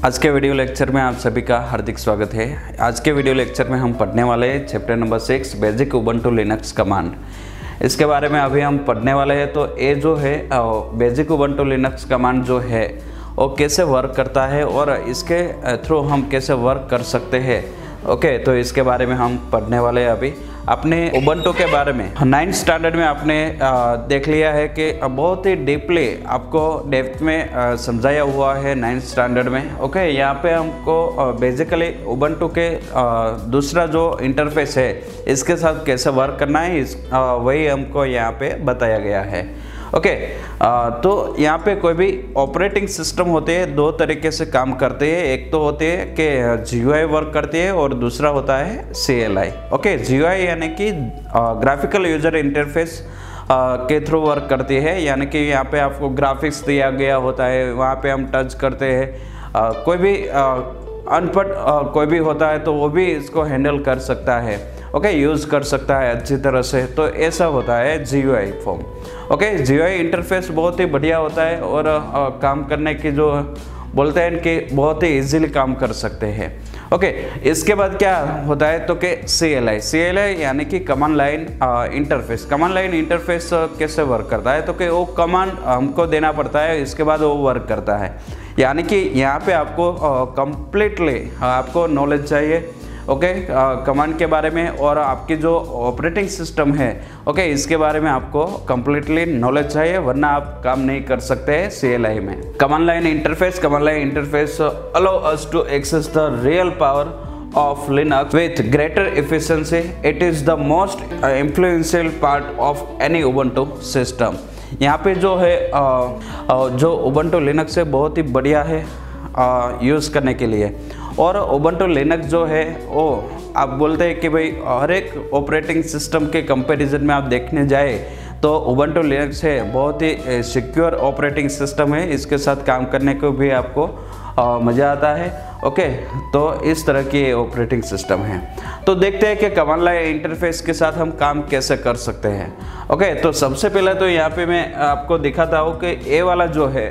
आज के video lecture में आप सभी का हार्दिक स्वागत है। आज के वीडियो लेक्चर में हम पढ़ने वाले हैं chapter number 6 basic Ubuntu Linux command. इसके बारे में अभी हम पढ़ने वाले हैं। तो ये जो है बेसिक उबंटू लिनक्स कमांड जो है वो कैसे वर्क करता है और इसके थ्रू हम कैसे वर्क कर सकते हैं। ओके, तो इसके बारे में हम पढ़ने वाले हैं। अभी अपने उबंटू के बारे में 9th स्टैंडर्ड में आपने देख लिया है कि बहुत ही डीपली आपको डेप्थ में समझाया हुआ है 9th स्टैंडर्ड में। ओके, यहाँ पे हमको बेसिकली उबंटू के दूसरा जो इंटरफेस है इसके साथ कैसे वर्क करना है वही हमको यहाँ पे बताया गया है। ओके, तो यहाँ पे कोई भी ऑपरेटिंग सिस्टम होते हैं, दो तरीके से काम करते हैं। एक तो होते हैं कि GUI वर्क करती है और दूसरा होता है CLI। ओके, GUI यानी कि ग्राफिकल यूजर इंटरफेस के थ्रू वर्क करती है, यानी कि यहाँ पे आपको ग्राफिक्स दिया गया होता है, वहाँ पे हम टच करते हैं। कोई भी अनपढ़ कोई भी होता है तो वो भी इसको हैंडल कर सकता है। ओके, यूज़ कर सकता है अच्छी तरह से। तो ऐसा होता है GUI form. Okay, GUI interface बहुत ही बढ़िया होता है और काम करने की जो बोलते हैं कि बहुत ही इजीली काम कर सकते हैं। ओके, इसके बाद क्या होता है तो कि CLI यानी कि command line interface. Command line interface कैसे वर्क करता है तो कि वो कमांड हमको देना पड़ता है, इसके बाद वो वर्क करता है। यानी कि यहाँ पे आपको कंप्लीटली आपको नॉलेज चाहिए। ओके, कमांड के बारे में और आपकी जो ऑपरेटिंग सिस्टम है ओके इसके बारे में आपको कंप्लीटली नॉलेज चाहिए, वरना आप काम नहीं कर सकते हैं CLI में। Command line interface allow us to access the real power of Linux with greater efficiency. It is the most influential part of any Ubuntu system. यहाँ पे जो है जो Ubuntu Linux है बहुत ही बढ़िया है यूज़ करने के लिए। और Ubuntu Linux जो है वो आप बोलते हैं कि भाई हर एक ऑपरेटिंग सिस्टम के कंपैरिजन में आप देखने जाए तो Ubuntu Linux है बहुत ही सिक्योर ऑपरेटिंग सिस्टम है। इसके साथ काम करने को भी आपको मज़ा आता है। ओके, तो इस तरह की ऑपरेटिंग सिस्टम है। तो देखते हैं कि कमांड लाइन इंटरफेस के साथ हम काम कैसे कर सकते हैं। ओके, तो सबसे पहले तो यहाँ पे मैं आपको दिखाता हूँ कि ये वाला जो है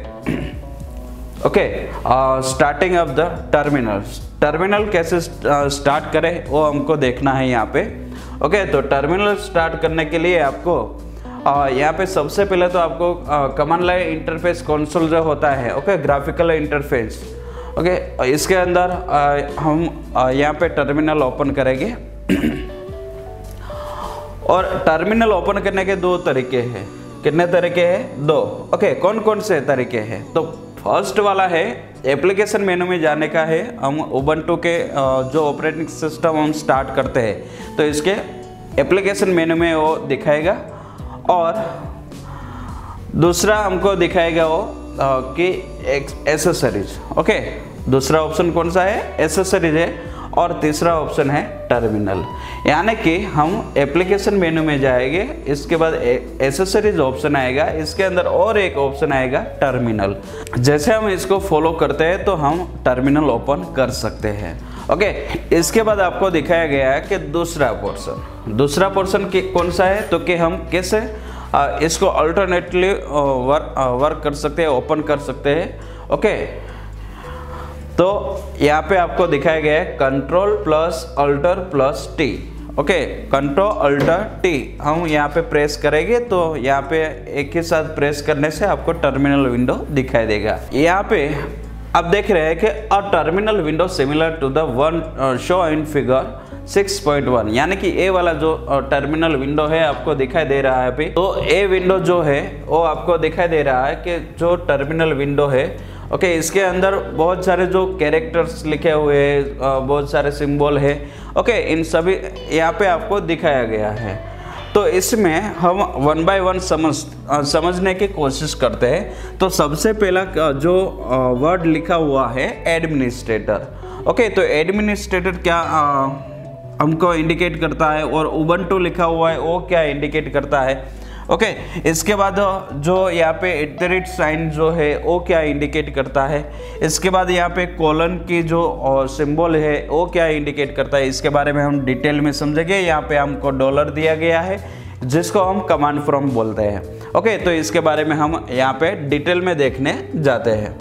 okay starting of the terminal कैसे स्टार्ट करें वो हमको देखना है यहाँ पे। ओके, तो टर्मिनल स्टार्ट करने के लिए आपको यहाँ पे सबसे पहले तो आपको कमांड लाइन इंटरफेस कंसोल जो होता है ओके ग्राफिकल इंटरफेस। ओके, इसके अंदर हम यहाँ पे टर्मिनल ओपन करेंगे और टर्मिनल ओपन करने के दो तरीके हैं। कितने तरीके हैं? दो। ओके, कौन कौन से तरीके हैं? तो फर्स्ट वाला है एप्लीकेशन मेनू में जाने का है। हम उबंटू के जो ऑपरेटिंग सिस्टम हम स्टार्ट करते हैं तो इसके एप्लीकेशन मेनू में वो दिखाएगा। और दूसरा हमको दिखाएगा वो कि एसेसरीज। ओके, दूसरा ऑप्शन कौन सा है? एसेसरीज है। और तीसरा ऑप्शन है टर्मिनल। यानी कि हम एप्लीकेशन मेनू में जाएंगे, इसके बाद एसेसरीज ऑप्शन आएगा, इसके अंदर और एक ऑप्शन आएगा टर्मिनल। जैसे हम इसको फॉलो करते हैं तो हम टर्मिनल ओपन कर सकते हैं। ओके, इसके बाद आपको दिखाया गया है कि दूसरा पोर्शन कौन सा है तो कि हम कैसे इसको अल्टरनेटली वर्क कर सकते हैं, ओपन कर सकते हैं। ओके, तो यहाँ पे आपको दिखाया गया है Ctrl+Alt+T। ओके, Ctrl+Alt+T हम यहाँ पे प्रेस करेंगे तो यहाँ पे एक ही साथ प्रेस करने से आपको टर्मिनल विंडो दिखाई देगा। यहाँ पे आप देख रहे हैं कि a terminal window similar to the one show in figure 6.1, यानी कि ये वाला जो टर्मिनल विंडो है आपको दिखाई दे रहा है अभी। तो ये विंडो जो है वो आपको दिखाई दे रहा है कि जो टर्मिनल विंडो है ओके इसके अंदर बहुत सारे जो कैरेक्टर्स लिखे हुए हैं, बहुत सारे सिंबल है। ओके, इन सभी यहाँ पे आपको दिखाया गया है। तो इसमें हम वन बाय वन समझने की कोशिश करते हैं। तो सबसे पहला जो वर्ड लिखा हुआ है एडमिनिस्ट्रेटर। ओके, तो एडमिनिस्ट्रेटर क्या हमको इंडिकेट करता है और उबंटू लिखा हुआ है वो क्या इंडिकेट करता है। ओके, इसके बाद जो यहाँ पे साइन जो है वो क्या इंडिकेट करता है। इसके बाद यहाँ पे कोलन की जो सिंबल है वो क्या इंडिकेट करता है, इसके बारे में हम डिटेल में समझेंगे। यहाँ पे हमको डॉलर दिया गया है जिसको हम कमांड फ्रॉम बोलते हैं। ओके, तो इसके बारे में हम यहाँ पे डिटेल में देखने जाते हैं।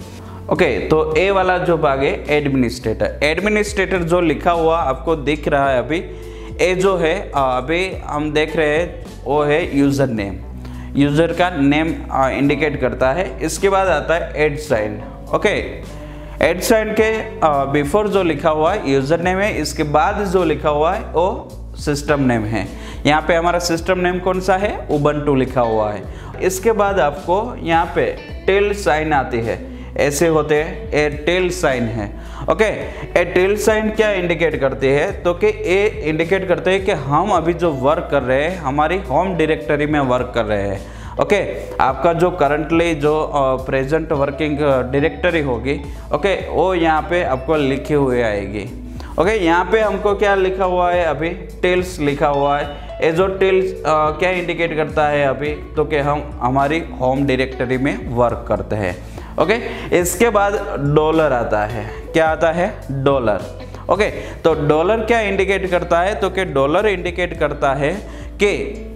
ओके, तो ए वाला जो भाग है एडमिनिस्ट्रेटर। एडमिनिस्ट्रेटर जो लिखा हुआ आपको दिख रहा है अभी, ए जो है अभी हम देख रहे हैं वो है यूज़र नेम, यूज़र का नेम इंडिकेट करता है। इसके बाद आता है at sign. Okay, at sign के बिफोर जो लिखा हुआ है यूज़र नेम है, इसके बाद जो लिखा हुआ है वो सिस्टम नेम है। यहाँ पे हमारा सिस्टम नेम कौन सा है, उबंटू लिखा हुआ है। इसके बाद आपको यहाँ पे टिल साइन आती है, ऐसे होते हैं, ए टिल साइन है। ओके, ए टिल साइन क्या इंडिकेट करती है, तो कि ए इंडिकेट करते हैं कि हम अभी जो वर्क कर रहे हैं हमारी होम डायरेक्टरी में वर्क कर रहे हैं। ओके, आपका जो करंटली जो प्रेजेंट वर्किंग डायरेक्टरी होगी, ओके, वो यहाँ पे आपको लिखी हुई आएगी। ओके, यहाँ पे हमको क्या लिखा हुआ है अभी, टिल्स लिखा हुआ है। ये जो टिल्स क्या इंडिकेट करता है अभी, तो कि हम हमारी होम डायरेक्टरी में वर्क करते हैं। ओके, इसके बाद डॉलर आता है, क्या आता है, डॉलर। ओके, तो डॉलर क्या इंडिकेट करता है, तो कि डॉलर इंडिकेट करता है कि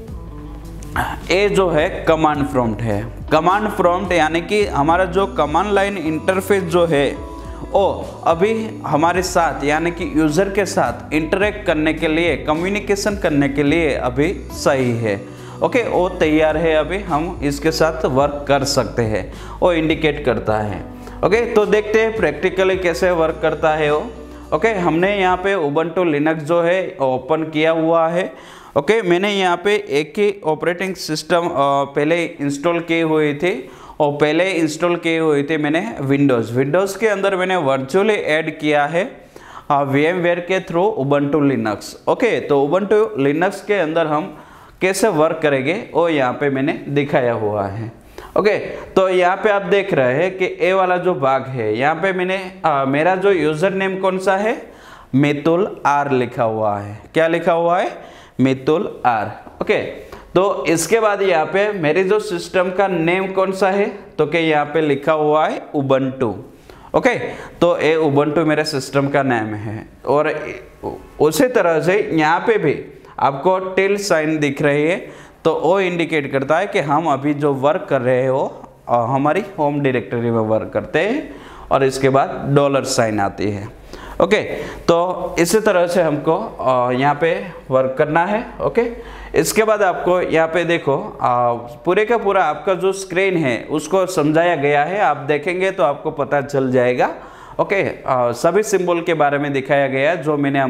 ये जो है कमांड प्रॉम्प्ट है। कमांड प्रॉम्प्ट यानी कि हमारा जो कमांड लाइन इंटरफेस जो है वो अभी हमारे साथ यानी कि यूज़र के साथ इंटरेक्ट करने के लिए, कम्युनिकेशन करने के लिए अभी सही है। ओके, वो तैयार है, अभी हम इसके साथ वर्क कर सकते हैं, वो इंडिकेट करता है। ओके, तो देखते हैं प्रैक्टिकली कैसे वर्क करता है वो। ओके, हमने यहाँ पे उबंटू लिनक्स जो है ओपन किया हुआ है। ओके, मैंने यहाँ पे एक ही ऑपरेटिंग सिस्टम पहले इंस्टॉल किए हुए थे, और पहले इंस्टॉल किए हुए थे मैंने विंडोज़ के अंदर मैंने वर्चुअली ऐड किया है VMware के थ्रू उबंटू लिनक्स। ओके, तो उबंटू लिनक्स के अंदर हम कैसे वर्क करेंगे वो यहाँ पे मैंने दिखाया हुआ है। ओके, तो यहाँ पे आप देख रहे हैं कि ए वाला जो भाग है, यहाँ पे मैंने मेरा जो यूज़र नेम कौन सा है, मितुल आर लिखा हुआ है। क्या लिखा हुआ है, मितुल आर। ओके, तो इसके बाद यहाँ पे मेरे जो सिस्टम का नेम कौन सा है, तो कि यहाँ पे लिखा हुआ है उबंटू। ओके, तो ये उबंटू मेरे सिस्टम का नेम है। और उसी तरह से यहाँ पे भी आपको टिल साइन दिख रही है, तो वो इंडिकेट करता है कि हम अभी जो वर्क कर रहे हैं वो हमारी होम डायरेक्टरी में वर्क करते हैं। और इसके बाद डॉलर साइन आती है। ओके, तो इसी तरह से हमको यहाँ पे वर्क करना है। ओके, इसके बाद आपको यहाँ पे देखो पूरे का पूरा आपका जो स्क्रीन है उसको समझाया गया है, आप देखेंगे तो आपको पता चल जाएगा। ओके, सभी सिंबल के बारे में दिखाया गया है जो मैंने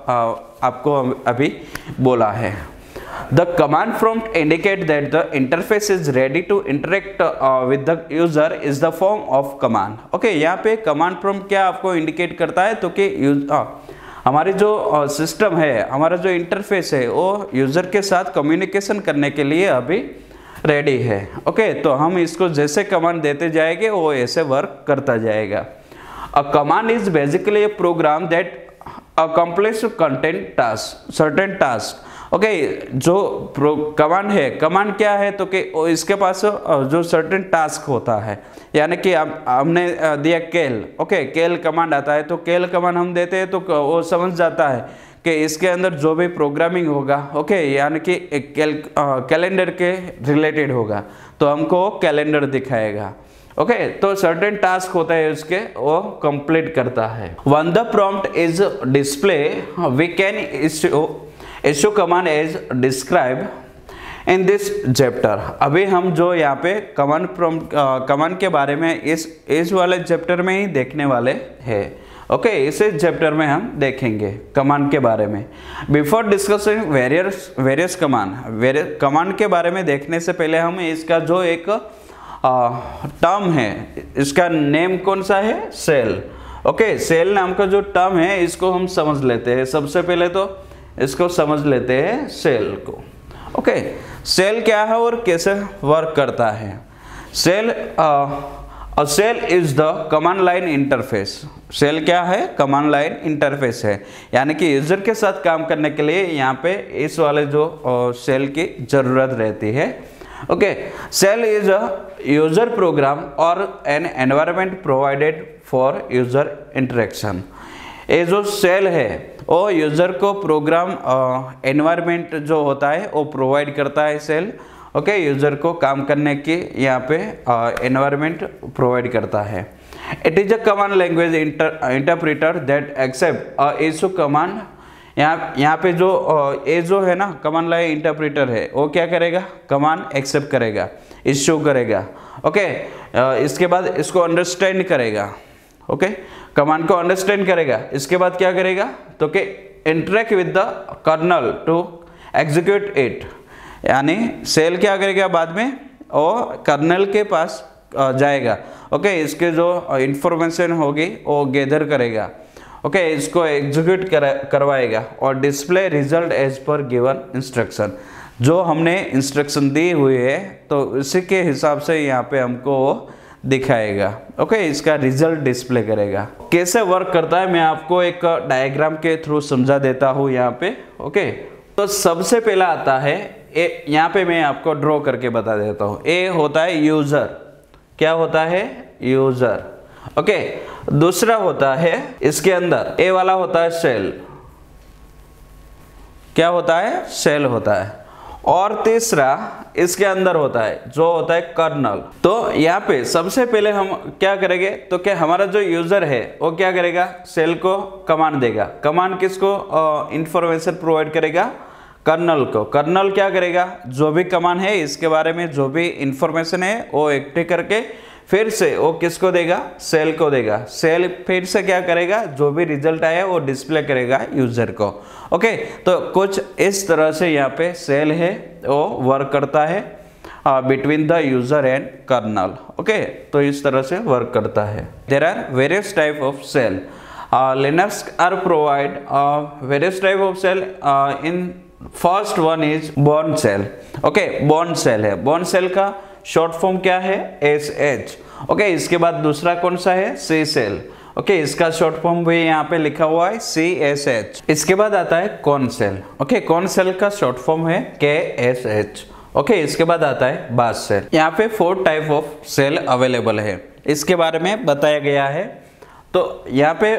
आपको अभी बोला है। The command prompt indicate that the interface is ready to interact with the user is the form of command. Okay, यहाँ पे command prompt क्या आपको indicate करता है, तो कि हमारी जो सिस्टम है, हमारा जो इंटरफेस है वो यूज़र के साथ कम्युनिकेशन करने के लिए अभी रेडी है। ओके, तो हम इसको जैसे कमांड देते जाएंगे वो ऐसे वर्क करता जाएगा। A command is basically a program that accomplishes certain task. Okay, जो कमांड है, कमांड क्या है, तो कि इसके पास जो सर्टेन टास्क होता है, यानी कि हमने दिया केल। ओके, केल कमांड आता है, तो केल कमांड हम देते हैं तो वो समझ जाता है कि इसके अंदर जो भी प्रोग्रामिंग होगा, ओके, यानी कि कैलेंडर के रिलेटेड होगा, तो हमको कैलेंडर दिखाएगा। ओके, तो सर्टेन टास्क होता है उसके, वो कंप्लीट करता है। When the prompt is display we can issue command as described in this chapter। अभी हम जो यहाँ पे कमांड के बारे में इस वाले चैप्टर में ही देखने वाले हैं। ओके, इसे चैप्टर में हम देखेंगे कमांड के बारे में। बिफोर डिस्कसिंग वेरियस कमांड के बारे में देखने से पहले हम इसका जो एक टर्म है, इसका नेम कौन सा है, सेल। ओके, सेल नाम का जो टर्म है इसको हम समझ लेते हैं। सबसे पहले तो इसको समझ लेते हैं सेल को। ओके, सेल क्या है और कैसे वर्क करता है। Shell is the command line interface. Shell क्या है, कमांड लाइन इंटरफेस है, यानी कि यूजर के साथ काम करने के लिए यहाँ पे इस वाले जो सेल की जरूरत रहती है। Okay, shell is a user program और an environment provided for user interaction. ये जो सेल है वो यूज़र को प्रोग्राम एनवायरनमेंट जो होता है वो प्रोवाइड करता है सेल। ओके, यूज़र को काम करने की यहाँ पे एनवायरनमेंट प्रोवाइड करता है। It is a command language interpreter that accept a issue command. यहाँ पे जो ए जो है ना कमांड लाइन इंटरप्रेटर है, वो क्या करेगा, कमांड एक्सेप्ट करेगा, इशू करेगा। ओके, इसके बाद इसको अंडरस्टैंड करेगा। ओके, कमांड को अंडरस्टैंड करेगा, इसके बाद क्या करेगा तो कि interact with the kernel to execute it, यानी सेल क्या करेगा बाद में, और कर्नल के पास जाएगा। ओके, इसके जो इंफॉर्मेशन होगी वो गैदर करेगा। ओके, इसको एग्जीक्यूट करवाएगा और display result as per given instruction. जो हमने इंस्ट्रक्शन दी हुई है तो उसी के हिसाब से यहाँ पे हमको वो दिखाएगा। ओके, इसका रिजल्ट डिस्प्ले करेगा। कैसे वर्क करता है मैं आपको एक डायग्राम के थ्रू समझा देता हूँ यहाँ पे। ओके, तो सबसे पहला आता है ए, यहाँ पे मैं आपको ड्रॉ करके बता देता हूँ। ए होता है यूजर, क्या होता है, यूजर। ओके, दूसरा होता है इसके अंदर ए वाला होता है सेल, क्या होता है, सेल होता है। और तीसरा इसके अंदर होता है जो होता है कर्नल। तो यहाँ पे सबसे पहले हम क्या करेंगे तो क्या हमारा जो यूजर है वो क्या करेगा, सेल को कमांड देगा। कमांड किसको इंफॉर्मेशन प्रोवाइड करेगा, कर्नल को। कर्नल क्या करेगा, जो भी कमांड है इसके बारे में जो भी इंफॉर्मेशन है वो इकट्ठी करके फिर से वो किसको देगा, सेल को देगा। सेल फिर से क्या करेगा, जो भी रिजल्ट आया वो डिस्प्ले करेगा यूजर को। ओके, तो कुछ इस तरह से यहाँ पे सेल है वो वर्क करता है between the user and kernel. Okay, तो इस तरह से वर्क करता है। There are various type of shell. Linux are provide various type of shell. In first one is Bourne shell. Okay, Bourne shell है, बोर्न सेल का short form क्या है, SH। ओके, इसके बाद दूसरा कौन सा है, C सेल। ओके, इसका शॉर्ट फॉर्म भी यहाँ पे लिखा हुआ है CSH। इसके बाद आता है Korn shell. Okay, Korn shell का शॉर्ट फॉर्म है KSH। ओके, इसके बाद आता है बाश सेल। यहाँ पे 4 टाइप ऑफ सेल अवेलेबल है, इसके बारे में बताया गया है। तो यहाँ पे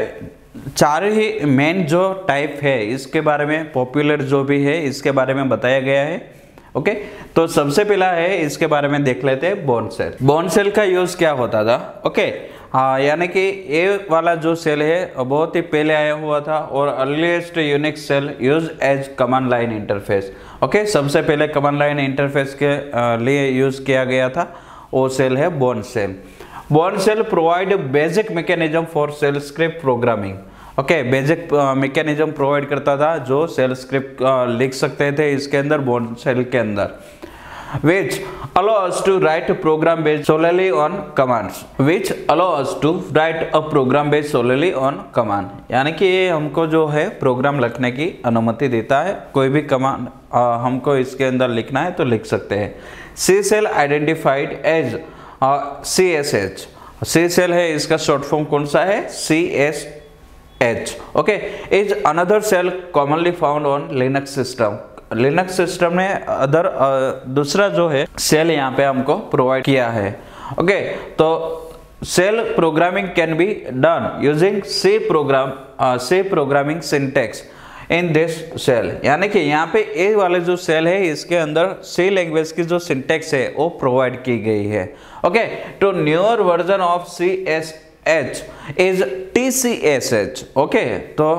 4 ही मेन जो टाइप है इसके बारे में, पॉपुलर जो भी है इसके बारे में बताया गया है। ओके, तो सबसे पहला है इसके बारे में देख लेते हैं बोर्न सेल। बोर्न सेल का यूज क्या होता था। ओके, यानी कि ये वाला जो सेल है बहुत ही पहले आया हुआ था और earliest Unix shell use as command line interface. Okay, सबसे पहले कमांड लाइन इंटरफेस के लिए यूज किया गया था, वो सेल है Bourne shell. Bourne shell provide basic mechanism for shell script programming. Okay, basic mechanism provide करता था जो सेल स्क्रिप्ट लिख सकते थे इसके अंदर, बोर्न सेल के अंदर। which allow us to write a program based solely on commands, which allow us to write a program based solely on command। यानी कि ये हमको जो है प्रोग्राम लिखने की अनुमति देता है, कोई भी कमांड हमको इसके अंदर लिखना है तो लिख सकते हैं। C shell identified as CSH। C shell है, इसका शॉर्ट फॉर्म कौन सा है, CSH। Okay, is another shell commonly found on Linux system. Linux system ने अदर दूसरा जो है सेल यहाँ पे हमको प्रोवाइड किया है। ओके, तो shell programming can be done using C programming syntax in this shell. यानी कि यहाँ पे ए वाले जो सेल है इसके अंदर C लैंग्वेज की जो सिंटेक्स है वो प्रोवाइड की गई है। ओके, तो newer version of CSH is TCSH। Okay, तो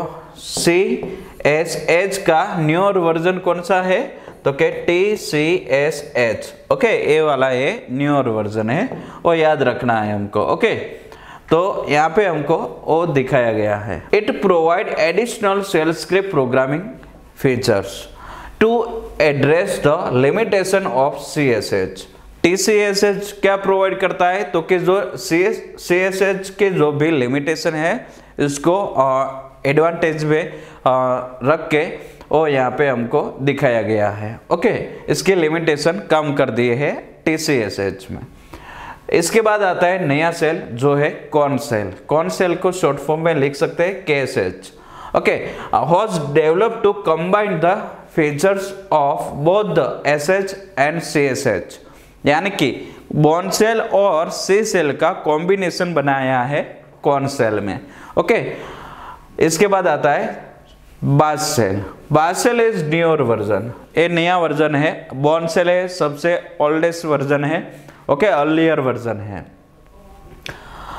CSH का न्यूअर वर्जन कौन सा है तो क्या TCSH। ओके, ए वाला ये न्यूअर वर्जन है, वो याद रखना है हमको। ओके, तो यहाँ पे हमको वो दिखाया गया है। It provide additional shell script programming features to address the limitation of CSH। TCSH क्या प्रोवाइड करता है तो कि जो CSH के जो भी लिमिटेशन है इसको एडवांटेज में रख के वो यहाँ पे हमको दिखाया गया है। ओके, इसके लिमिटेशन कम कर दिए हैं TCSH में। इसके बाद आता है नया सेल जो है कॉर्न सेल। कॉर्न सेल को शॉर्ट फॉर्म में लिख सकते हैं KSH। Okay, was developed to combine the features of both the SH and CSH। यानी कि बोर्न सेल और C सेल का कॉम्बिनेशन बनाया है कॉर्न सेल में। ओके, इसके बाद आता है bash shell. Bash shell is newer version, ये नया वर्जन है। बोर्न सेल है सबसे ओल्डेस्ट वर्जन है। ओके, अर्लियर वर्जन है।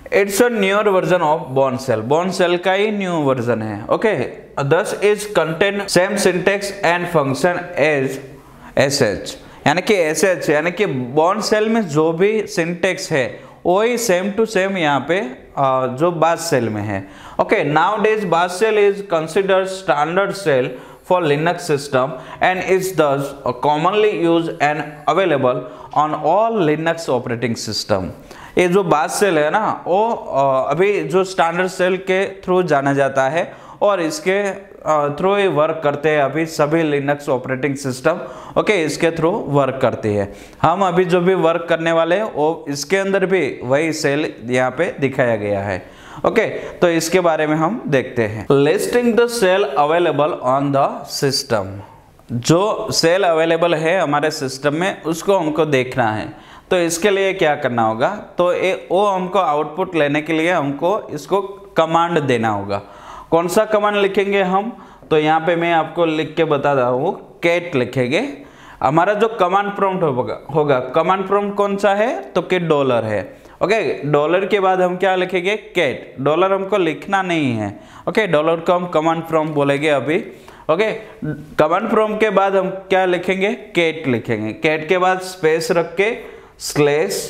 It's a newer version of Bourne shell, Bourne shell का ही न्यू वर्जन है। Okay, this is contain same syntax and function as SH, यानी कि एसएच यानी कि बोर्न सेल में जो भी सिंटेक्स है वही सेम टू सेम यहाँ पे जो बास सेल में है। Okay, nowadays bash shell is considered standard shell for Linux system and is thus commonly used and available on all Linux operating system। ये जो बास सेल है ना वो अभी जो स्टैंडर्ड सेल के थ्रू जाना जाता है और इसके थ्रू ही वर्क करते हैं अभी सभी लिनक्स ऑपरेटिंग सिस्टम। ओके, इसके थ्रू वर्क करती है। हम अभी जो भी वर्क करने वाले हैं वो इसके अंदर भी वही सेल यहाँ पे दिखाया गया है। ओके, तो इसके बारे में हम देखते हैं। Listing the shell available on the system, जो सेल अवेलेबल है हमारे सिस्टम में उसको हमको देखना है। तो इसके लिए क्या करना होगा, तो वो हमको आउटपुट लेने के लिए हमको इसको कमांड देना होगा। कौन सा कमांड लिखेंगे हम, तो यहाँ पे मैं आपको लिख के बता रहा हूँ, कैट लिखेंगे। हमारा जो कमांड प्रॉम्प्ट होगा कमांड प्रॉम्प्ट कौन सा है, तो कि डॉलर है। ओके, डॉलर के बाद हम क्या लिखेंगे, कैट। डॉलर हमको लिखना नहीं है। ओके, डॉलर को हम कमांड प्रॉम्प्ट बोलेंगे अभी। ओके, कमांड प्रॉम्प्ट के बाद हम क्या लिखेंगे, कैट लिखेंगे। कैट के बाद स्पेस रख के स्लैश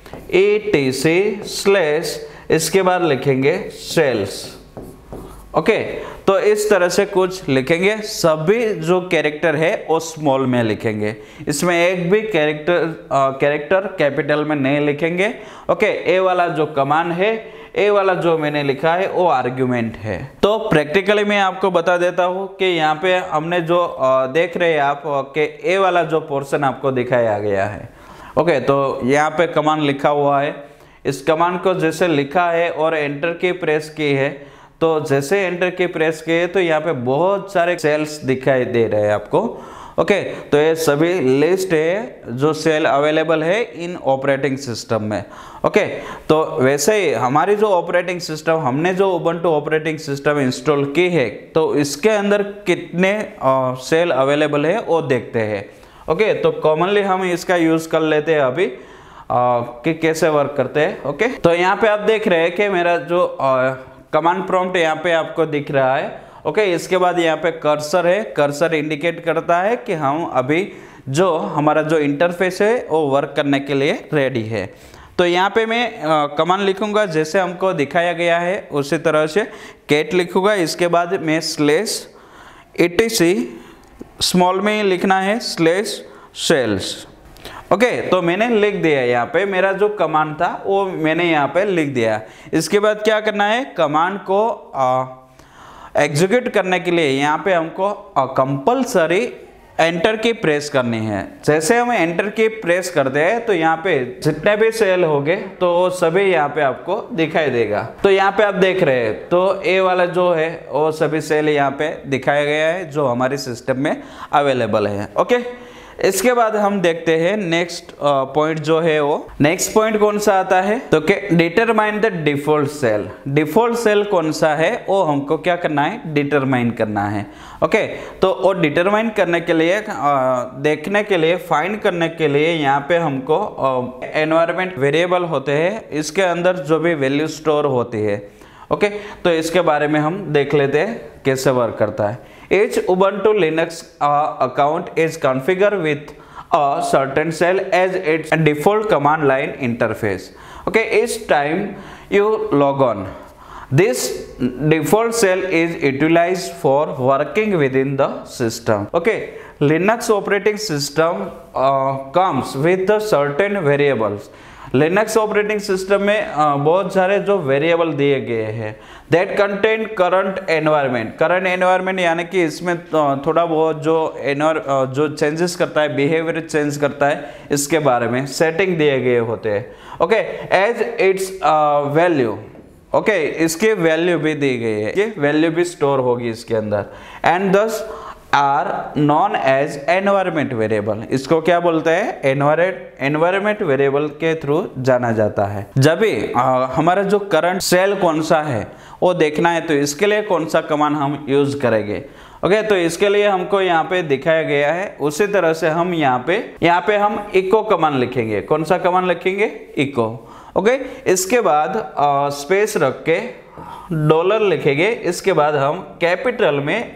etc स्लैश, इसके बाद लिखेंगे सेल्स। ओके, तो इस तरह से कुछ लिखेंगे। सभी जो कैरेक्टर है वो स्मॉल में लिखेंगे, इसमें एक भी कैरेक्टर कैपिटल में नहीं लिखेंगे। ओके, ए वाला जो कमांड है, ए वाला जो मैंने लिखा है वो आर्ग्यूमेंट है। तो प्रैक्टिकली मैं आपको बता देता हूँ कि यहाँ पे हमने जो देख रहे हैं आप कि ए वाला जो पोर्शन आपको दिखाया गया है। ओके, तो यहाँ पे कमांड लिखा हुआ है। इस कमांड को जैसे लिखा है और एंटर की प्रेस की है, तो जैसे एंटर की प्रेस किए तो यहाँ पे बहुत सारे सेल्स दिखाई दे रहे हैं आपको। ओके, तो ये सभी लिस्ट है जो सेल अवेलेबल है इन ऑपरेटिंग सिस्टम में। ओके, तो वैसे ही हमारी जो ऑपरेटिंग सिस्टम, हमने जो उबंटू ऑपरेटिंग सिस्टम इंस्टॉल की है, तो इसके अंदर कितने सेल अवेलेबल है वो देखते हैं। ओके, तो कॉमनली हम इसका यूज कर लेते हैं अभी कि कैसे वर्क करते हैं। ओके, तो यहाँ पे आप देख रहे हैं कि मेरा जो कमांड प्रॉम्प्ट यहाँ पे आपको दिख रहा है। ओके, इसके बाद यहाँ पे कर्सर है। कर्सर इंडिकेट करता है कि हम अभी जो हमारा जो इंटरफेस है वो वर्क करने के लिए रेडी है। तो यहाँ पे मैं कमांड लिखूंगा जैसे हमको दिखाया गया है उसी तरह से कैट लिखूंगा। इसके बाद मैं स्लैश etc स्मॉल में ही लिखना है स्लैश सेल्स। ओके, तो मैंने लिख दिया। यहाँ पे मेरा जो कमांड था वो मैंने यहाँ पे लिख दिया। इसके बाद क्या करना है, कमांड को एग्जीक्यूट करने के लिए यहाँ पे हमको कंपल्सरी एंटर की प्रेस करनी है। जैसे हम एंटर की प्रेस करते हैं तो यहाँ पे जितने भी सेल होंगे तो वो सभी यहाँ पे आपको दिखाई देगा। तो यहाँ पे आप देख रहे हैं तो ए वाला जो है वो सभी सेल यहाँ पे दिखाया गया है जो हमारे सिस्टम में अवेलेबल है। ओके, इसके बाद हम देखते हैं नेक्स्ट पॉइंट जो है वो नेक्स्ट पॉइंट कौन सा आता है, तो determine the default shell. Default shell कौन सा है वो हमको क्या करना है, डिटरमाइन करना है। ओके, तो वो डिटरमाइन करने के लिए देखने के लिए फाइंड करने के लिए यहाँ पे हमको एनवायरनमेंट वेरिएबल होते हैं, इसके अंदर जो भी वैल्यू स्टोर होती है। ओके, तो इसके बारे में हम देख लेते हैं कैसे वर्क करता है। Each Ubuntu Linux account is configured with a certain cell as its default command line interface. Okay, each time you log on, this default cell is utilized for working within the system. Okay, Linux operating system comes with the certain variables. Linux operating system में बहुत सारे जो variable दिए गए हैं that contain current environment. Current environment यानी कि इसमें थोड़ा बहुत जो चेंजेस करता है, बिहेवियर चेंज करता है, इसके बारे में सेटिंग दिए गए होते हैं। Okay, as it's value. Okay, इसकी वैल्यू भी दी गई है, ये वैल्यू भी स्टोर होगी इसके अंदर। And this are known as environment variable. इसको क्या बोलते हैं, एनवायरमेंट वेरिएबल के थ्रू जाना जाता है। जब भी हमारा जो करंट सेल कौन सा है वो देखना है तो इसके लिए कौन सा कमांड हम यूज करेंगे। ओके, तो इसके लिए हमको यहाँ पे दिखाया गया है उसी तरह से हम यहाँ पे हम इको कमांड लिखेंगे। कौन सा कमांड लिखेंगे, इको। ओके, इसके बाद स्पेस रख के डॉलर लिखेंगे। इसके बाद हम कैपिटल में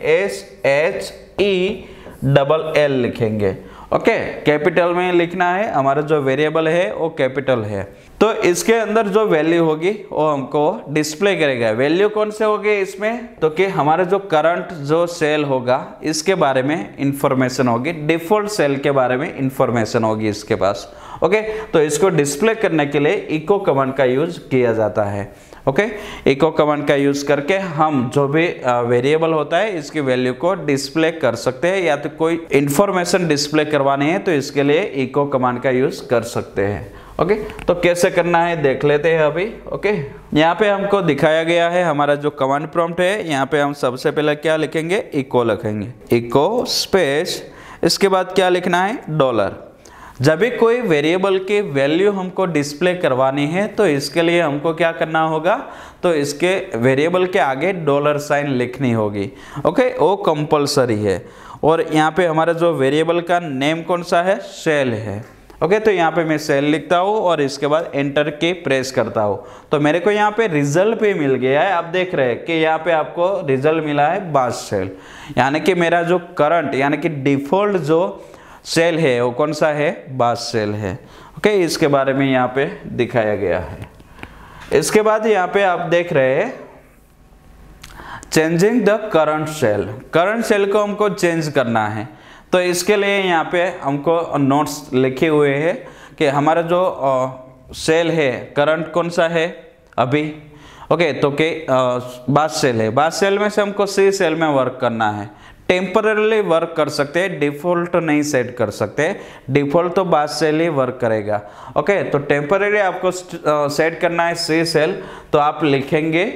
SHELL लिखेंगे। ओके, कैपिटल में लिखना है, हमारा जो वेरिएबल है वो कैपिटल है। तो इसके अंदर जो वैल्यू होगी वो हमको डिस्प्ले करेगा। वैल्यू कौन से होगी इसमें, तो कि हमारा जो करंट जो सेल होगा इसके बारे में इंफॉर्मेशन होगी, डिफॉल्ट सेल के बारे में इंफॉर्मेशन होगी इसके पास। ओके, तो इसको डिस्प्ले करने के लिए इको कमांड का यूज किया जाता है। ओके, इको कमांड का यूज करके हम जो भी वेरिएबल होता है इसकी वैल्यू को डिस्प्ले कर सकते हैं, या तो कोई इंफॉर्मेशन डिस्प्ले करवानी है तो इसके लिए इको कमांड का यूज कर सकते हैं। ओके, तो कैसे करना है देख लेते हैं अभी। ओके, यहाँ पे हमको दिखाया गया है हमारा जो कमांड प्रॉम्प्ट है। यहाँ पे हम सबसे पहले क्या लिखेंगे, इको लिखेंगे, इको स्पेस, इसके बाद क्या लिखना है, डॉलर। जब भी कोई वेरिएबल की वैल्यू हमको डिस्प्ले करवानी है तो इसके लिए हमको क्या करना होगा, तो इसके वेरिएबल के आगे डॉलर साइन लिखनी होगी। ओके, वो कंपलसरी है। और यहाँ पे हमारा जो वेरिएबल का नेम कौन सा है, सेल है। ओके, तो यहाँ पे मैं सेल लिखता हूँ और इसके बाद एंटर की प्रेस करता हूँ, तो मेरे को यहाँ पे रिजल्ट पे मिल गया है। आप देख रहे हैं कि यहाँ पे आपको रिजल्ट मिला है बास सेल, यानी कि मेरा जो करंट यानी कि डिफॉल्ट जो सेल है वो कौन सा है, बास सेल है। ओके, इसके बारे में यहाँ पे दिखाया गया है। इसके बाद यहाँ पे आप देख रहे हैं changing the current shell, current shell को हमको चेंज करना है। तो इसके लिए यहाँ पे हमको नोट्स लिखे हुए हैं कि हमारा जो सेल है करंट कौन सा है अभी। ओके, तो कि बास सेल है, बास सेल में से हमको सी सेल में वर्क करना है। टेम्पररीली वर्क कर सकते हैं, डिफॉल्ट नहीं सेट कर सकते, डिफॉल्ट तो बास सेल ही वर्क करेगा। ओके, तो टेम्पररी आपको सेट करना है सी सेल, तो आप लिखेंगे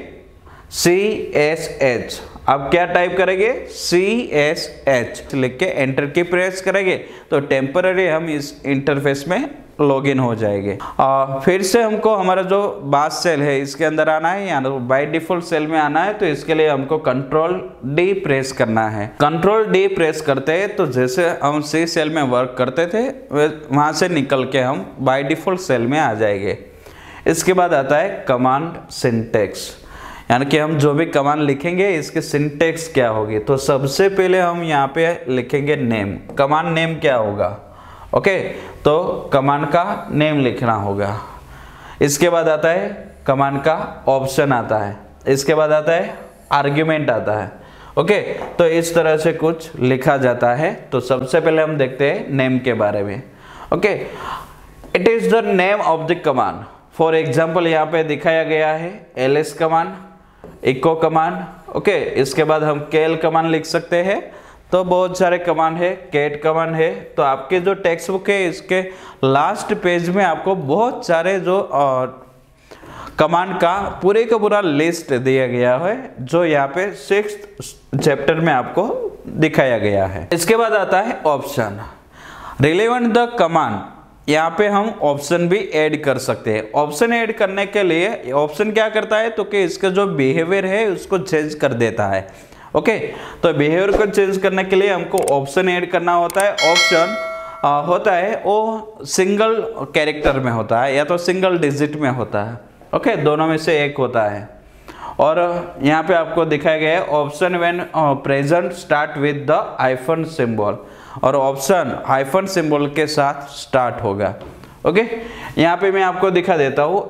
CSH। आप क्या टाइप करेंगे, CSH लिख के एंटर की प्रेस करेंगे तो टेम्पररी हम इस इंटरफेस में लॉगिन हो जाएंगे। फिर से हमको हमारा जो बास सेल है इसके अंदर आना है, या बाय डिफॉल्ट सेल में आना है, तो इसके लिए हमको कंट्रोल D प्रेस करना है। कंट्रोल D प्रेस करते हैं तो जैसे हम सी सेल में वर्क करते थे वहां से निकल के हम बाय डिफॉल्ट सेल में आ जाएंगे। इसके बाद आता है कमांड सिंटेक्स, यानी कि हम जो भी कमांड लिखेंगे इसके सिंटेक्स क्या होगी। तो सबसे पहले हम यहाँ पे लिखेंगे नेम, कमांड नेम क्या होगा। ओके, तो कमांड का नेम लिखना होगा। इसके बाद आता है कमांड का ऑप्शन आता है, इसके बाद आता है आर्ग्यूमेंट आता है। ओके, तो इस तरह से कुछ लिखा जाता है। तो सबसे पहले हम देखते हैं नेम के बारे में। Okay, it is the name of the command. For example यहाँ पे दिखाया गया है ls command, echo command. Okay, इसके बाद हम केल कमांड लिख सकते हैं। तो बहुत सारे कमांड है, कैट कमांड है। तो आपके जो टेक्स्ट बुक है इसके लास्ट पेज में आपको बहुत सारे जो कमांड का पूरा लिस्ट दिया गया है, जो यहाँ पे 6th चैप्टर में आपको दिखाया गया है। इसके बाद आता है ऑप्शन, रिलेवेंट द कमांड। यहाँ पे हम ऑप्शन भी ऐड कर सकते हैं। ऑप्शन ऐड करने के लिए ऑप्शन क्या करता है, तो कि इसका जो बिहेवियर है उसको चेंज कर देता है। ओके, तो बिहेवियर को चेंज करने के लिए हमको ऑप्शन ऐड करना होता है। ऑप्शन होता है वो सिंगल कैरेक्टर में होता है या तो सिंगल डिजिट में होता है। ओके, दोनों में से एक होता है। और यहाँ पे आपको दिखाया गया है option when present start with the hyphen symbol, और ऑप्शन हाइफन सिंबल के साथ स्टार्ट होगा। ओके, यहाँ पे मैं आपको दिखा देता हूँ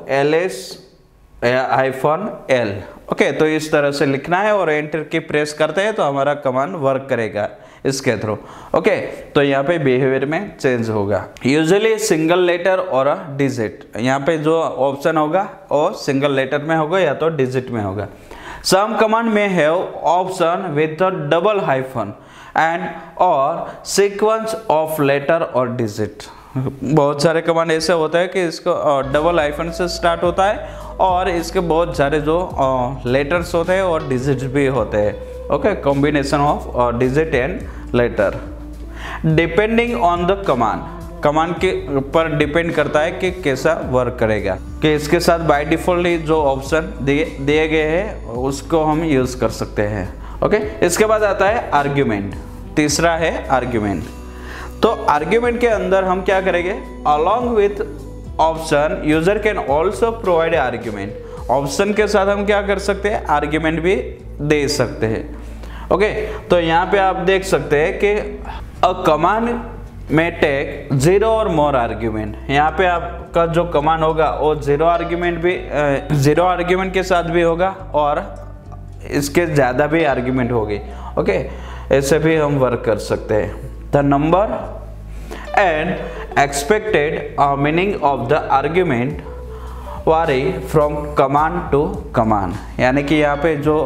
LS-L। ओके, तो इस तरह से लिखना है और एंटर की प्रेस करते हैं तो हमारा कमांड वर्क करेगा इसके थ्रू। ओके, तो यहाँ पे बिहेवियर में चेंज होगा। यूजुअली सिंगल लेटर और डिजिट, यहाँ पे जो ऑप्शन होगा वो सिंगल लेटर में होगा या तो डिजिट में होगा। सम कमांड में have option with the double hyphen and और सीक्वेंस ऑफ लेटर और डिजिट। बहुत सारे कमांड ऐसे होता है कि इसको डबल हाइफन से स्टार्ट होता है और इसके बहुत सारे जो लेटर्स होते हैं और डिजिट भी होते हैं। Okay, combination of digit and letter depending on the command, command के ऊपर डिपेंड करता है कि कैसा वर्क करेगा। कि इसके साथ बाय डिफॉल्ट जो ऑप्शन दिए गए हैं उसको हम यूज कर सकते हैं। ओके, इसके बाद आता है आर्ग्यूमेंट, तीसरा है आर्ग्यूमेंट। तो आर्ग्यूमेंट के अंदर हम क्या करेंगे, along with option user can also provide argument. Option के साथ हम क्या कर सकते हैं, आर्ग्यूमेंट भी दे सकते हैं। ओके, तो यहाँ पे आप देख सकते हैं कि अ कमांड में टेक 0 और मोर आर्ग्यूमेंट। यहाँ पे आपका जो कमांड होगा वो 0 आर्ग्यूमेंट के साथ भी होगा और इसके ज़्यादा भी आर्ग्यूमेंट होगी। ओके, ऐसे भी हम वर्क कर सकते हैं। The number and expected meaning of the argument vary from command to command. यानी कि यहाँ पे जो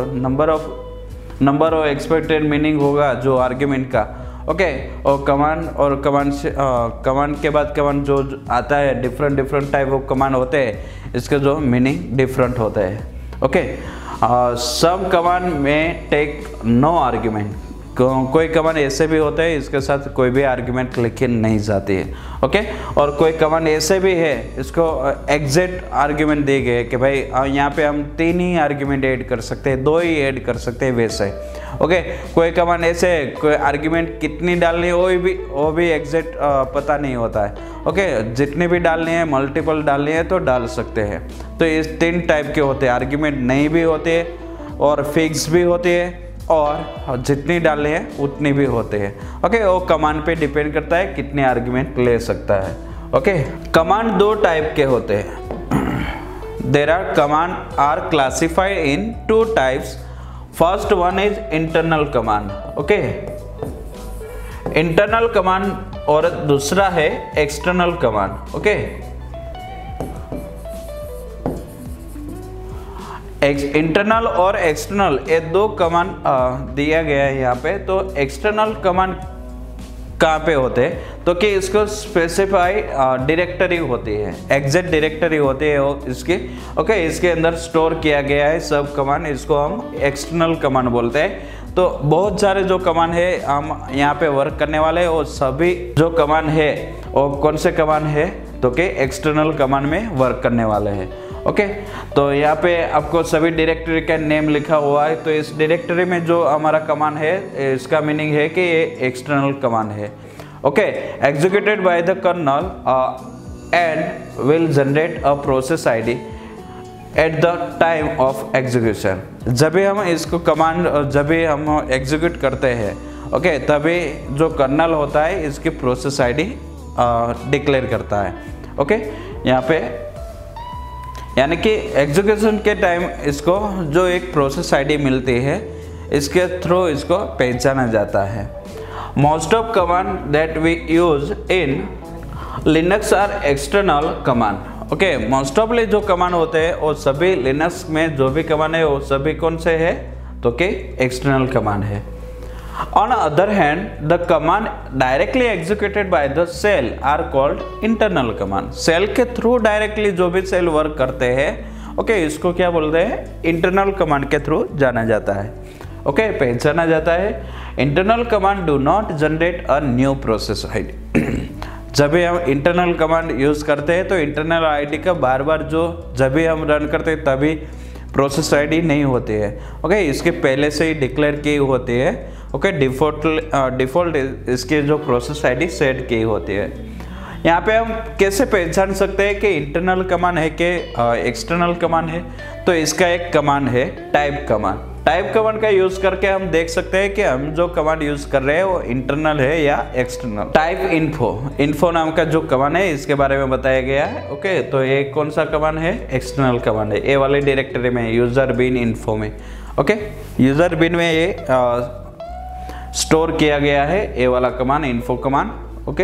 नंबर और एक्सपेक्टेड मीनिंग होगा जो आर्ग्यूमेंट का, ओके, और कमांड से कमांड के बाद कमांड जो आता है, डिफरेंट टाइप ऑफ कमांड होते हैं, इसके जो मीनिंग डिफरेंट होते हैं। ओके, सम कमांड में टेक नो आर्ग्यूमेंट। कोई कमांड ऐसे भी होते हैं इसके साथ कोई भी आर्ग्यूमेंट लिखी नहीं जाती है। ओके, और कोई कमांड ऐसे भी है इसको एग्जैक्ट आर्ग्यूमेंट दिए गए कि भाई यहाँ पे हम 3 ही आर्ग्यूमेंट ऐड कर सकते हैं, 2 ही ऐड कर सकते हैं, वैसे। ओके, कोई कमांड ऐसे कोई आर्ग्यूमेंट कितनी डालनी है वो भी एग्जैक्ट पता नहीं होता है। ओके, जितनी भी डालनी है, मल्टीपल डालनी है तो डाल सकते हैं। तो इस 3 टाइप के होते हैं, आर्ग्यूमेंट नहीं भी होते और फिक्स भी होते हैं और जितनी डालनी है उतनी भी होते हैं। ओके, वो कमांड पे डिपेंड करता है कितने आर्ग्यूमेंट ले सकता है। ओके, कमांड 2 टाइप के होते हैं। There are command are classified in 2 types. First one is internal command. Okay, internal command और दूसरा है एक्सटर्नल कमांड। ओके, इंटरनल और एक्सटर्नल ये 2 कमांड दिया गया है यहाँ पे। तो एक्सटर्नल कमांड कहाँ पे होते हैं, तो कि इसको स्पेसिफाई डायरेक्टरी होती है, एग्जैक्ट डायरेक्टरी होती है इसकी। ओके, इसके अंदर स्टोर किया गया है सब कमांड, इसको हम एक्सटर्नल कमांड बोलते हैं। तो बहुत सारे जो कमांड है हम यहाँ पे वर्क करने वाले हैं, वो सभी जो कमांड है वो कौन से कमांड है, तो कि एक्सटर्नल कमांड में वर्क करने वाले हैं। ओके, तो यहाँ पे आपको सभी डायरेक्टरी का नेम लिखा हुआ है। तो इस डायरेक्टरी में जो हमारा कमांड है इसका मीनिंग है कि ये एक्सटर्नल कमांड है। Okay, executed by the kernel and will generate a process ID at the time of execution. जब भी हम इसको कमांड जब भी हम एग्जीक्यूट करते हैं, ओके, तभी जो कर्नल होता है इसकी प्रोसेस आईडी डिक्लेयर करता है। ओके, यहाँ पे यानी कि एग्जीक्यूशन के टाइम इसको जो एक प्रोसेस आईडी मिलती है इसके थ्रू इसको पहचाना जाता है। Most of command that we use in Linux are external command. Okay, most ऑफली जो कमांड होते हैं वो सभी लिनक्स में जो भी कमांड है वो सभी कौन से है, तो कि एक्सटर्नल कमांड है। On the other hand, the command directly executed by the shell are called internal command. Shell के थ्रू डायरेक्टली जो भी shell वर्क करते हैं, ओके, इसको क्या बोलते हैं, इंटरनल कमांड के थ्रू जाना जाता है। ओके, पहचाना जाता है। Internal command do not generate a new process ID. जब भी हम इंटरनल कमांड यूज करते हैं तो इंटरनल आईडी का बार बार जब भी हम रन करते हैं तभी प्रोसेस आईडी नहीं होती है। ओके, इसके पहले से ही डिक्लेयर की होती है। ओके, डिफ़ॉल्ट इसके जो प्रोसेस आईडी सेट की होती है। यहाँ पे हम कैसे पहचान सकते हैं कि इंटरनल कमांड है कि एक्सटर्नल कमांड है, तो इसका एक कमांड है टाइप कमांड। टाइप कमांड का यूज करके हम देख सकते हैं कि हम जो कमांड यूज कर रहे हैं वो इंटरनल है या एक्सटर्नल। टाइप इन्फो नाम का जो कमांड है इसके बारे में बताया गया है। ओके, तो ये कौन सा कमांड है, एक्सटर्नल कमांड है, ए वाली डायरेक्टरी में, यूजर बिन इन्फो में। ओके, यूजर बिन में ये स्टोर किया गया है ए वाला कमांड, इन्फो कमांड। ओके,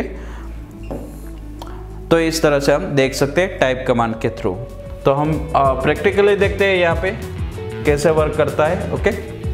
तो इस तरह से हम देख सकते हैं टाइप कमांड के थ्रू। तो हम प्रैक्टिकली देखते हैं यहाँ पे कैसे वर्क करता है। ओके,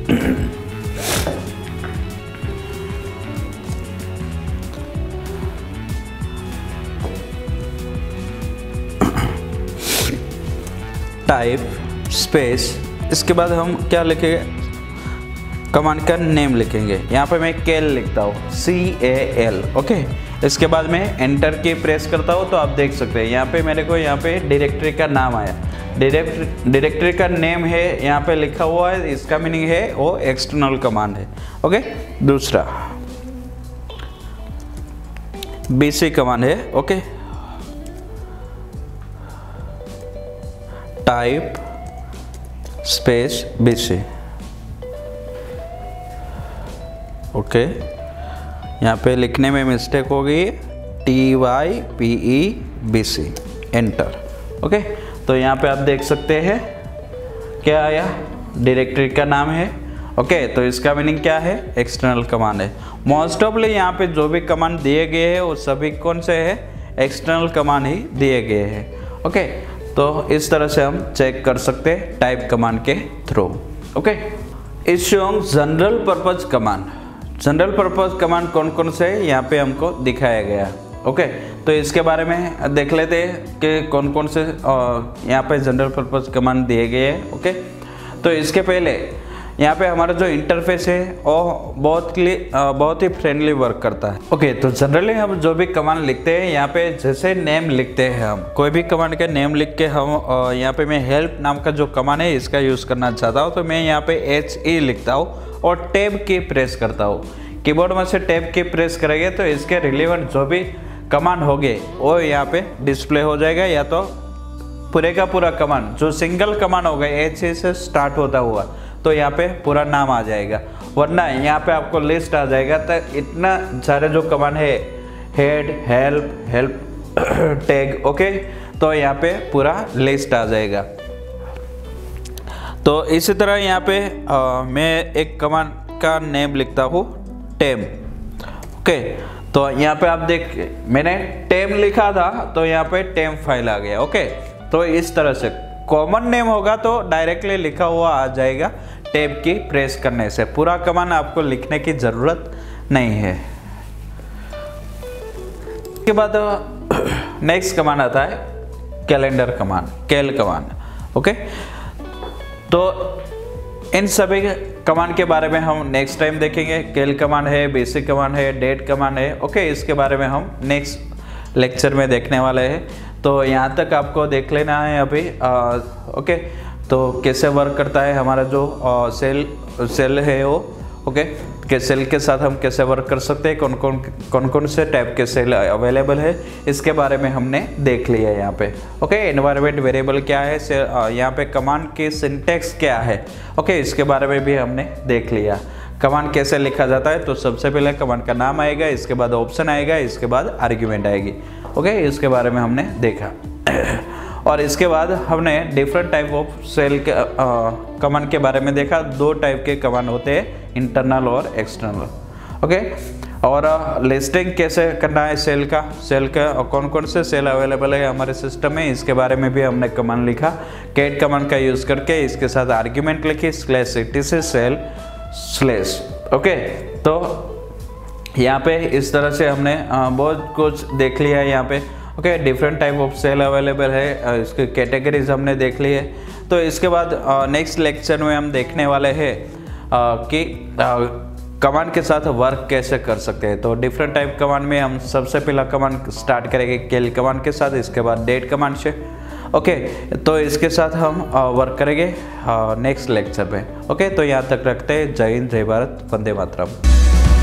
टाइप स्पेस, इसके बाद हम क्या लिखेंगे, कमांड का नेम लिखेंगे। यहाँ पे मैं कैल लिखता हूँ, CAL। ओके, इसके बाद मैं एंटर की प्रेस करता हूँ तो आप देख सकते हैं यहाँ पे मेरे को यहाँ पे डायरेक्टरी का नाम आया। डायरेक्टरी का नेम है यहाँ पे लिखा हुआ है, इसका मीनिंग है वो एक्सटर्नल कमांड है। ओके, दूसरा BC कमांड है। Okay, type space BC। Okay, यहाँ पे लिखने में मिस्टेक हो गई, TYPEBC, एंटर। ओके, तो यहाँ पे आप देख सकते हैं क्या आया, डायरेक्टरी का नाम है। ओके, तो इसका मीनिंग क्या है, एक्सटर्नल कमांड है। मोस्ट ऑफली यहाँ पे जो भी कमांड दिए गए हैं वो सभी कौन से है, एक्सटर्नल कमांड ही दिए गए हैं। ओके, तो इस तरह से हम चेक कर सकते हैं टाइप कमांड के through. Okay, is showing general purpose command. General purpose command कौन कौन से यहाँ पे हमको दिखाया गया। ओके, तो इसके बारे में देख लेते हैं कि कौन कौन से यहाँ पे जनरल पर्पज कमांड दिए गए हैं। ओके, तो इसके पहले यहाँ पे हमारा जो इंटरफेस है वो बहुत ही फ्रेंडली वर्क करता है। ओके, तो जनरली हम जो भी कमांड लिखते हैं यहाँ पे जैसे नेम लिखते हैं, हम कोई भी कमांड का नेम लिख के हम यहाँ पे मैं हेल्प नाम का जो कमांड है इसका यूज़ करना चाहता हूँ, तो मैं यहाँ पे HE लिखता हूँ और टैब की प्रेस करता हूँ। कीबोर्ड में से टैब की प्रेस करेंगे तो इसके रिलेवेंट जो भी कमांड होंगे वो यहाँ पे डिस्प्ले हो जाएगा, या तो पूरे का पूरा कमांड जो सिंगल कमांड होगा HE से स्टार्ट होता हुआ तो यहाँ पे पूरा नाम आ जाएगा, वरना यहाँ पे आपको लिस्ट आ जाएगा। तो इतना सारे जो कमांड है, हेड, हेल्प, टैग, ओके, तो यहाँ पे पूरा लिस्ट आ जाएगा। तो इसी तरह यहाँ पे मैं एक कमांड का नेम लिखता हूँ टेम। ओके, तो यहाँ पे आप देख, मैंने टेम लिखा था तो यहाँ पे टेम फाइल आ गया। ओके, तो इस तरह से कॉमन नेम होगा तो डायरेक्टली लिखा हुआ आ जाएगा टैब की प्रेस करने से, पूरा कमांड आपको लिखने की ज़रूरत नहीं है। इसके बाद नेक्स्ट कमांड आता है calendar command, cal command. Okay, तो इन सभी कमांड के बारे में हम नेक्स्ट टाइम देखेंगे। कैल कमांड है, बेसिक कमांड है, डेट कमांड है। ओके, इसके बारे में हम नेक्स्ट लेक्चर में देखने वाले हैं। तो यहाँ तक आपको देख लेना है अभी। ओके, तो कैसे वर्क करता है हमारा जो सेल है वो। ओके, कि सेल के साथ हम कैसे वर्क कर सकते हैं, कौन कौन से टाइप के सेल अवेलेबल है, इसके बारे में हमने देख लिया यहाँ पे। ओके, एनवायरनमेंट वेरिएबल क्या है, यहाँ पे कमांड की सिंटैक्स क्या है। ओके, इसके बारे में भी हमने देख लिया। कमांड कैसे लिखा जाता है, तो सबसे पहले कमांड का नाम आएगा, इसके बाद ऑप्शन आएगा, इसके बाद आर्ग्यूमेंट आएगी। ओके, इसके बारे में हमने देखा। और इसके बाद हमने डिफरेंट टाइप ऑफ सेल के कमांड के बारे में देखा। दो टाइप के कमांड होते हैं, इंटरनल और एक्सटर्नल। ओके, और लिस्टिंग कैसे करना है सेल का कौन कौन से सेल अवेलेबल है हमारे सिस्टम में, इसके बारे में भी हमने कमांड लिखा। कैट कमांड का यूज़ करके इसके साथ आर्ग्यूमेंट लिखी /etc सेल/। ओके, तो यहाँ पे इस तरह से हमने बहुत कुछ देख लिया है यहाँ पे। Okay, different type of shell available है, इसके कैटेगरीज हमने देख ली है। तो इसके बाद नेक्स्ट लेक्चर में हम देखने वाले हैं कि कमांड के साथ वर्क कैसे कर सकते हैं। तो डिफरेंट टाइप कमांड में हम सबसे पहला कमांड स्टार्ट करेंगे कैल कमांड के साथ, इसके बाद डेट कमांड से। ओके, तो इसके साथ हम वर्क करेंगे नेक्स्ट लेक्चर में। ओके, तो यहाँ तक रखते हैं। जय हिंद, जय भारत, वंदे मातरम।